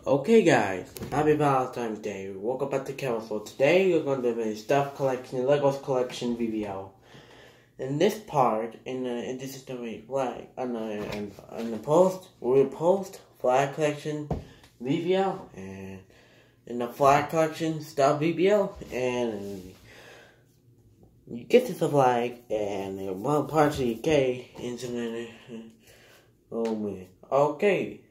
Okay guys, happy Valentine's Day. Welcome back to Kevin. So today we're going to do a stuff collection, Legos collection video. In this part, in this is the flag on the post, we'll post flag collection video and in the flag collection stuff video, and you get this flag and one part of the UK into oh man. Okay.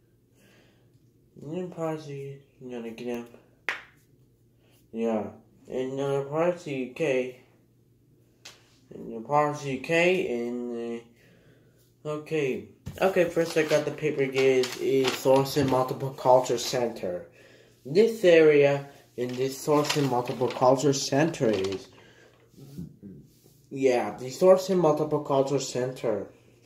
In party, you're gonna get him. Yeah. In the party UK. In the party UK, and okay. Okay, first I got the paper is Thorson Multiple Culture Center. This area in this Thorson Multiple Culture Center is, yeah, the Thorson Multiple Culture Center.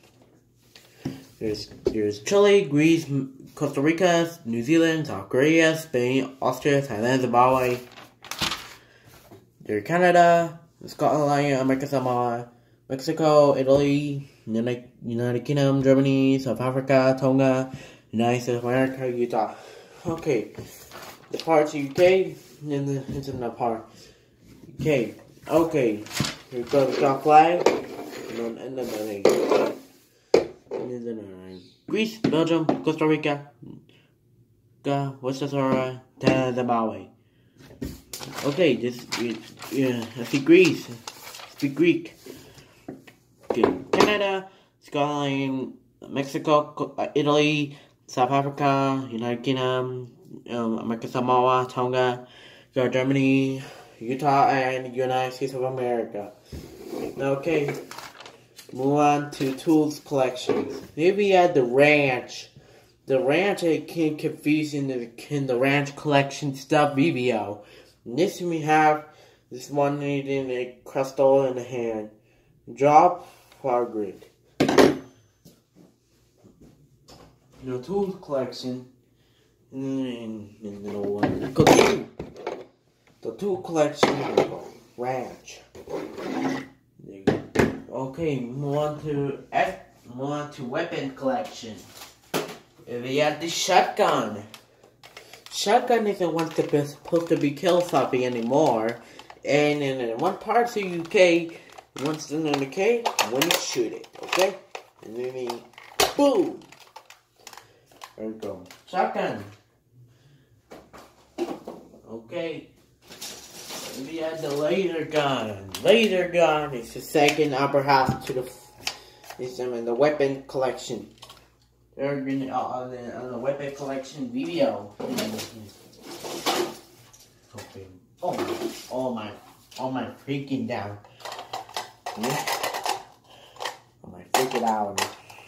There's Chile, Greece, Costa Rica, New Zealand, South Korea, Spain, Austria, Thailand, Zimbabwe. There's Canada, Scotland, America, Samoa, Mexico, Italy, United Kingdom, Germany, South Africa, Tonga, United States of America, Utah. Okay, the parts UK, and it's in the part UK. Okay, here goes the flag, and then Greece, Belgium, Costa Rica, West Sahara, Zimbabwe. Okay, this is, I speak Greece, speak Greek. Okay. Canada, Scotland, Mexico, Italy, South Africa, United Kingdom, America, Samoa, Tonga, Germany, Utah, and United States of America. Okay. Move on to tools collections. Here we have the ranch. The ranch I can confuse in the ranch collection stuff video. And this we have this one in a crystal in the hand. Drop flower grid. The tools collection. And the tool collection ranch. Okay, move on to weapon collection. We have the shotgun. Shotgun isn't supposed to be kill something anymore. And in one part of the UK, once in the UK, when you shoot it, okay? And then boom. There we go. Shotgun. Okay. We had the laser gun. Laser gun is the second upper half to the. It's in the weapon collection. They're on the weapon collection video. Okay. Oh my freaking down. Yeah. Oh my freak it out.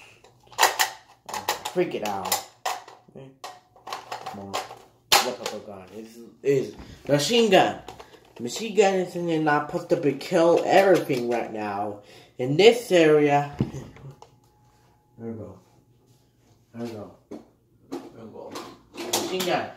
Freak it out. Okay. Come on. Weapon gun is machine gun. Machine gun is not supposed to kill everything right now. In this area, there we go. There we go. There we go. Machine gun.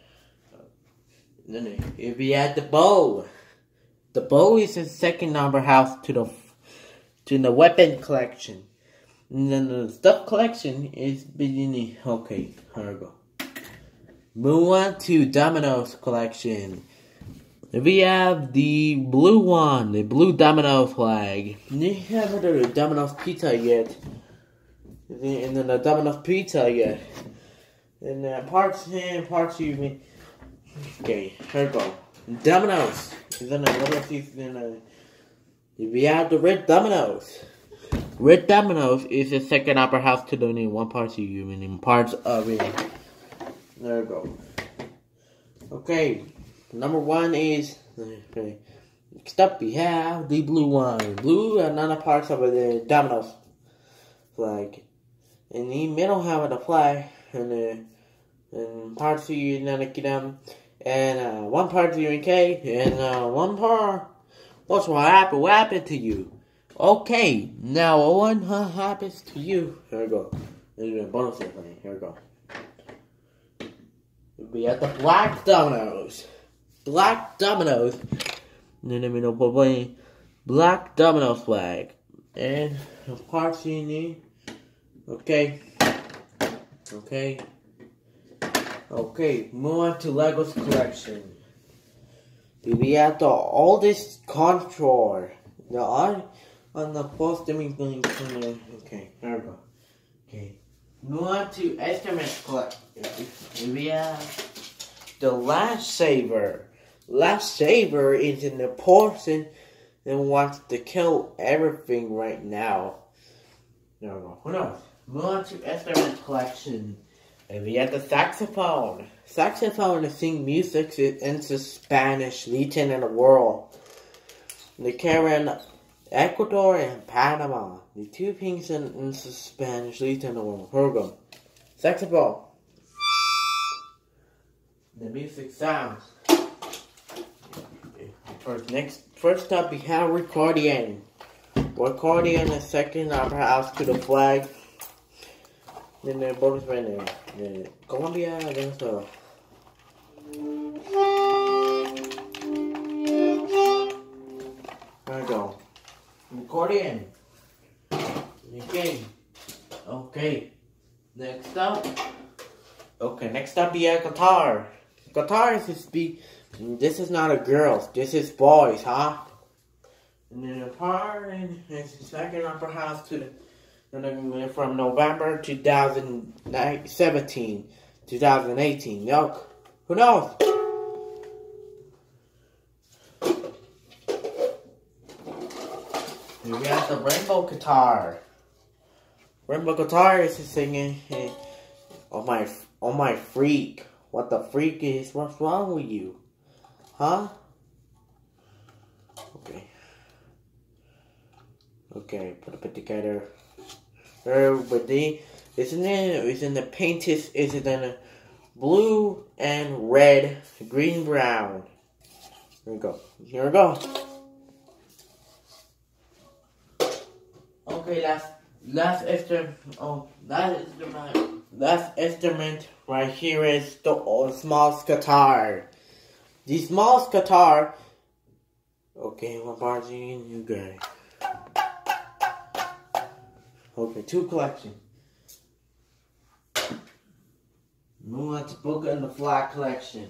Then if we add the bow is the second number house to the weapon collection. And then the stuff collection is beginning. Okay, here we go. Move on to Domino's collection. We have the blue one, the blue Domino flag. We haven't heard of Domino's Pizza yet. And then the Domino's Pizza yet. And parts you mean. Okay, here we go. Domino's. We have the red Domino's. Red Domino's is the second upper house to the one part you mean parts of it. There we go. Okay. Number one is, next up we have the blue one. Blue are none of parts of the Domino's flag. In the middle have the flag, and parts of the United Kingdom, and one part of the UK, and one part, what happened to you? Okay, now what happens to you? Here we go. There's a bonus thing. Here we go. We have the black Domino's. Black Domino's. Black Domino's flag. And the parts you need. Okay. Okay. Okay, move on to Lego's collection. We have the oldest contour. On the post thing. Okay, there we go. Okay. Move on to Estimate collection. We have the Last Saver. Last Saver is in the portion and wants to kill everything right now. There we go. Who knows? Move on to Estimate collection. And we have the saxophone. Saxophone to sing music in the Spanish region in the world. The Caribbean, Ecuador, and Panama. The two things in the Spanish region in the world. Here we go. Saxophone. The music sounds. First up, we have accordion. Accordion is second opera house to the flag. Then the bonus right there. Colombia, Venezuela. There we go. Accordion. Okay. Next up. We have guitar. Guitar is this is not a girls. This is boys, huh? And then the part is the second upper house to the from November 2017, 2018. Yuck. Who knows? Here we have the rainbow guitar. Rainbow guitar is singing, oh my freak. What the freak is? What's wrong with you? Huh? Okay, put it together. It's in the paint is in the blue and red, green, brown. Here we go. Okay, last instrument right here is the small guitar. The small guitar. Okay, what part do you guys? Okay, two collection. Move on to book and the flag collection.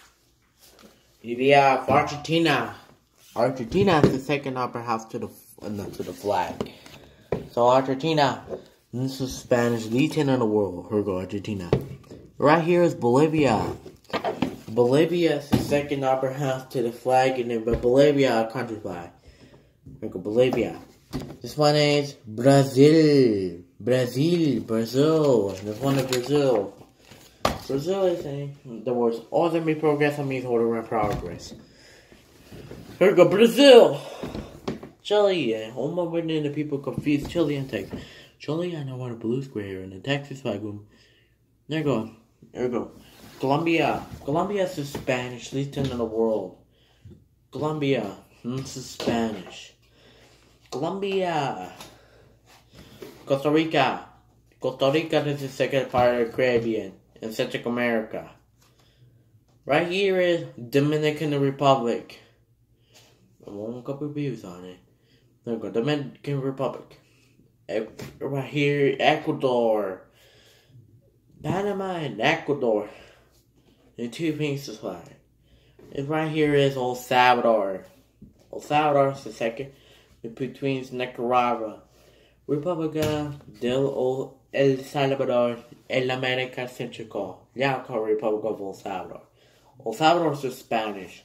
We have Argentina. Argentina is the second upper house to the flag. So Argentina, this is Spanish region in the world. Here we go, Argentina. Right here is Bolivia. Bolivia is the second upper house to the flag, and then Bolivia a country flag. Here we go, Bolivia. This one is Brazil. Brazil. This one is Brazil. Brazil is the words awesome progress means order and progress. Here we go, Brazil. Chile. All my written the people confused Chile and Texas. Chile, I know what a blue square in the Texas flag. There we go. Colombia. Colombia is the Spanish region in the world. Colombia. This is Spanish. Colombia. Costa Rica. Costa Rica is the second part of the Caribbean in Central America. Right here is Dominican Republic. I want a couple reviews on it. There we go, Dominican Republic. Right here, Ecuador. Panama and Ecuador. And two pieces flag. And right here is El Salvador. El Salvador is the second. In between Nicaragua. República del El Salvador en America Central. Now called Republic of El Salvador. El Salvador is Spanish.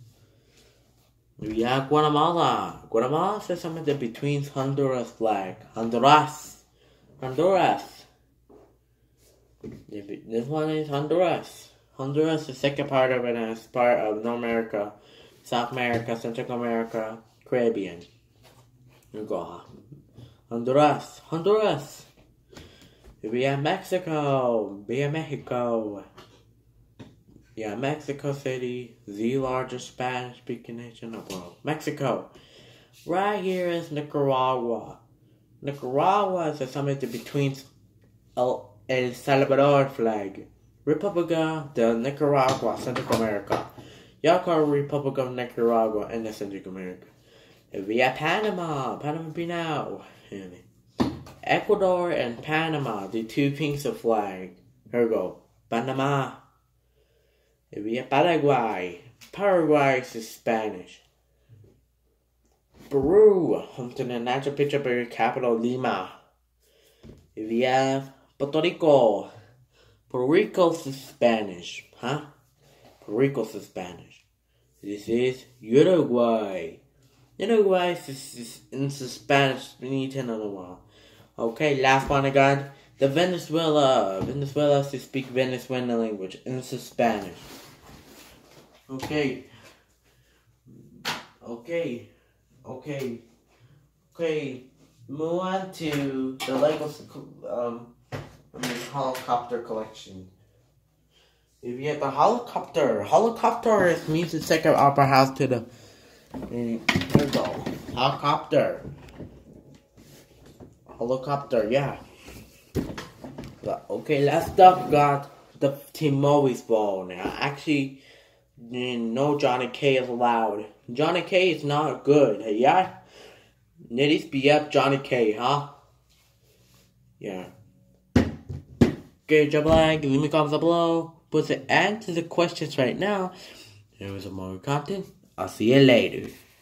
We have Guatemala. Guatemala says something that between Honduras flag. Honduras. This one is Honduras. Honduras is the second part of it as part of North America, South America, Central America, Caribbean. Here we go. Honduras. We have Mexico. Yeah, Mexico City, the largest Spanish-speaking nation in the world. Mexico. Right here is Nicaragua. Nicaragua is something between El Salvador flag. República de Nicaragua, Central America. Y'all call Republic of Nicaragua in the Central America. And we have Panama. Pinau. Ecuador and Panama, the two pieces of flag. Here we go. Panama. If we have Paraguay. Paraguay is Spanish. Peru, home to the Natural Picture capital Lima. If we have Puerto Rico. Puerto Rico's is Spanish, huh? Puerto Rico's is Spanish. This is Uruguay. Uruguay is in Spanish. We need to know the one. Okay, last one again. The Venezuela. Venezuela to speak Venezuelan language in Spanish. Okay. Move on to the Lego helicopter collection. If you have the helicopter means to take an opera house to the. Here we go. Helicopter, yeah. Okay, last up got the T-Mobile ball. Now, actually, no Johnny K is allowed. Johnny K is not good, yeah? Nitties be up Johnny K, huh? Yeah. Okay, drop a like, leave me comments below. Put the end to the questions right now. There was some more content. I'll see you later.